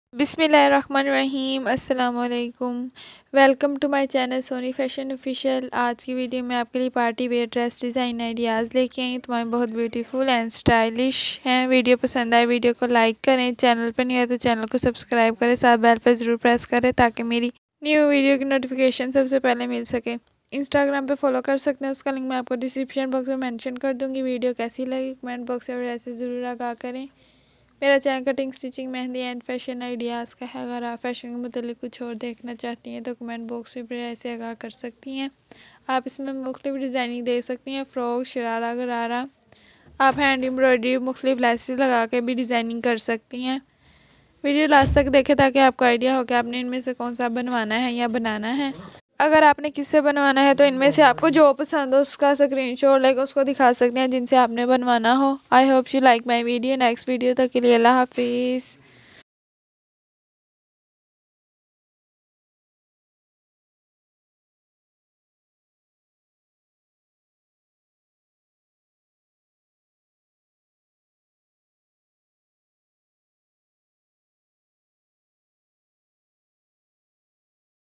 बिस्मिल्लाहिर्रहमानिर्रहीम अस्सलाम वालेकुम। Welcome to my channel Soni fashion official. आज की वीडियो में आपके लिए party wear dress design ideas लेके आई। तुम्हारे बहुत ब्यूटीफुल एंड स्टाइलिश हैं। वीडियो पसंद आए वीडियो को लाइक करें, चैनल पर नहीं है तो चैनल को सब्सक्राइब करें, साथ बेल पर ज़रूर प्रेस करें ताकि मेरी न्यू वीडियो की नोटिफिकेशन सबसे पहले मिल सके। इंस्टाग्राम पे फॉलो कर सकते हैं, उसका लिंक मैं आपको डिस्क्रिप्शन बॉक्स में मेंशन कर दूँगी। वीडियो कैसी लगी कमेंट बॉक्स में ऐसे ज़रूर आगाह करें। मेरा channel cutting stitching mehndi and fashion ideas का है। अगर आप फैशन के मतलब कुछ और देखना चाहती हैं तो कमेंट बॉक्स में फिर ऐसे आगाह कर सकती हैं। आप इसमें मुख्तलिफ डिज़ाइनिंग देख सकती हैं, फ़्रॉक, शरारा, गरारा। आप हैंड एम्ब्रॉयडरी मुख्तलिफ लेसेस लगा के भी डिज़ाइनिंग कर सकती हैं। वीडियो लास्ट तक देखें ताकि आपको आइडिया हो कि आपने इनमें से कौन सा बनवाना है या बनाना है। अगर आपने किससे बनवाना है तो इनमें से आपको जो पसंद हो उसका स्क्रीनशॉट लेकर उसको दिखा सकते हैं जिनसे आपने बनवाना हो। I hope you like my video. Next video तक के लिए अल्लाह हाफिज़।